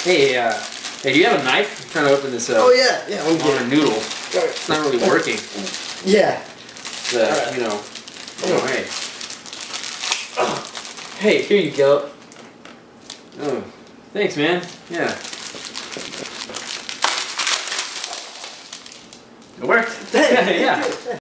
Hey, hey, do you have a knife? I'm trying to open this Oh yeah, yeah. ramen noodle. It's not really working. Yeah. It's, you know. Alright. Hey, here you go. Oh, thanks, man. Yeah. It worked. Hey, yeah.